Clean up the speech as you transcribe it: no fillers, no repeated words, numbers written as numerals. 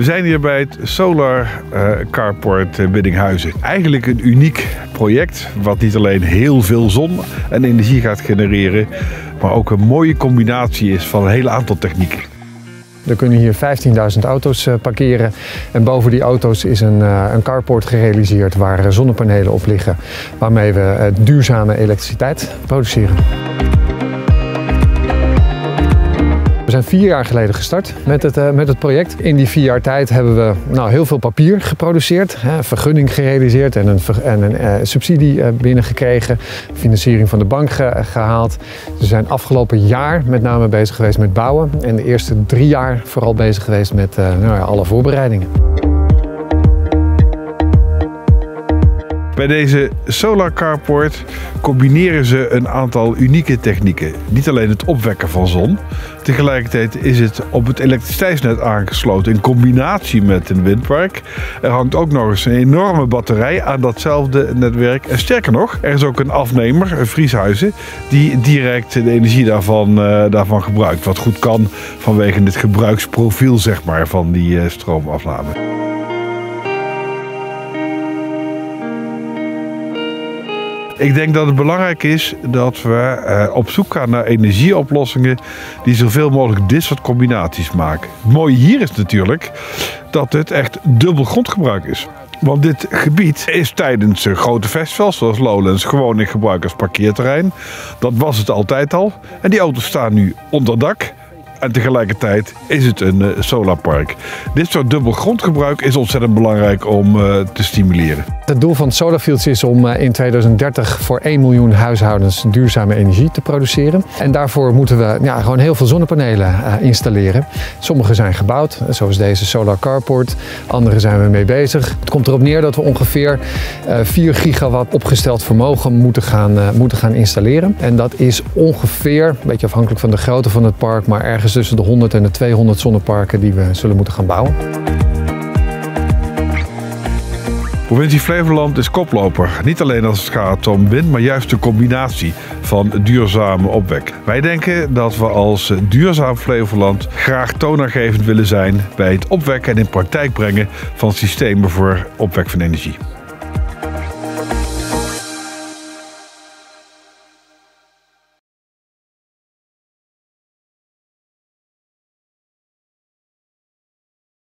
We zijn hier bij het Solar Carport Biddinghuizen. Eigenlijk een uniek project wat niet alleen heel veel zon en energie gaat genereren, maar ook een mooie combinatie is van een heel aantal technieken. Er kunnen hier 15.000 auto's parkeren en boven die auto's is een carport gerealiseerd waar zonnepanelen op liggen, waarmee we duurzame elektriciteit produceren. We zijn 4 jaar geleden gestart met het project. In die 4 jaar tijd hebben we heel veel papier geproduceerd, vergunning gerealiseerd en een subsidie binnengekregen, financiering van de bank gehaald. We zijn afgelopen jaar met name bezig geweest met bouwen en de eerste 3 jaar vooral bezig geweest met alle voorbereidingen. Bij deze Solar Carport combineren ze een aantal unieke technieken. Niet alleen het opwekken van zon, tegelijkertijd is het op het elektriciteitsnet aangesloten in combinatie met een windpark. Er hangt ook nog eens een enorme batterij aan datzelfde netwerk. En sterker nog, er is ook een afnemer, een Vrieshuizen, die direct de energie daarvan gebruikt. Wat goed kan vanwege het gebruiksprofiel zeg maar, van die stroomafname. Ik denk dat het belangrijk is dat we op zoek gaan naar energieoplossingen die zoveel mogelijk dit soort combinaties maken. Het mooie hier is natuurlijk dat het echt dubbel grondgebruik is. Want dit gebied is tijdens grote festivals zoals Lowlands gewoon in gebruik als parkeerterrein. Dat was het altijd al. En die auto's staan nu onder dak. En tegelijkertijd is het een solarpark. Dit soort dubbel grondgebruik is ontzettend belangrijk om te stimuleren. Het doel van Solarfields is om in 2030 voor 1 miljoen huishoudens duurzame energie te produceren. En daarvoor moeten we gewoon heel veel zonnepanelen installeren. Sommige zijn gebouwd, zoals deze Solar Carport. Andere zijn we mee bezig. Het komt erop neer dat we ongeveer 4 gigawatt opgesteld vermogen moeten gaan installeren. En dat is ongeveer, een beetje afhankelijk van de grootte van het park, maar ergens tussen de 100 en de 200 zonneparken die we zullen moeten gaan bouwen. Provincie Flevoland is koploper. Niet alleen als het gaat om wind, maar juist de combinatie van duurzame opwek. Wij denken dat we als duurzaam Flevoland graag toonaangevend willen zijn bij het opwekken en in praktijk brengen van systemen voor opwek van energie.